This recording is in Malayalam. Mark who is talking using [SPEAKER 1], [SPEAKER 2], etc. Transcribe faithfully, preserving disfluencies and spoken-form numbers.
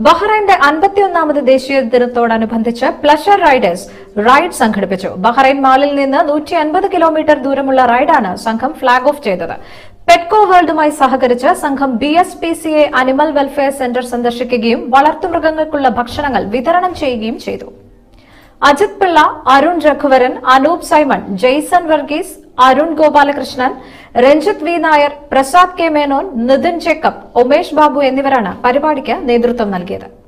[SPEAKER 1] ബഹ്റൈന്റെ അൻപത്തിയൊന്നാമത് ദേശീയ ദിനത്തോടനുബന്ധിച്ച് പ്ലഷർ റൈഡേഴ്സ് റൈഡ് സംഘടിപ്പിച്ചു. ബഹ്റൈൻ മാളിൽ നിന്ന് നൂറ്റി അൻപത് കിലോമീറ്റർ ദൂരമുള്ള റൈഡാണ് സംഘം ഫ്ളാഗ് ഓഫ് ചെയ്തത്. പെറ്റ്കോ വേൾഡുമായി സഹകരിച്ച് സംഘം B S P C A animal welfare centre സന്ദർശിക്കുകയും വളർത്തുമൃഗങ്ങൾക്കുള്ള ഭക്ഷണങ്ങൾ വിതരണം ചെയ്യുകയും ചെയ്തു. Ajith Pillai, Arun Raghuvaran, Anoop Simon, Jaison Varghese, Arun Gopalakrishnan, Ranjith V Nair, Prasad K Menon, Nithin Jacob, Umesh Babu എന്നിവരാണ് പരിപാടിക്ക് നേതൃത്വം നൽകിയത്.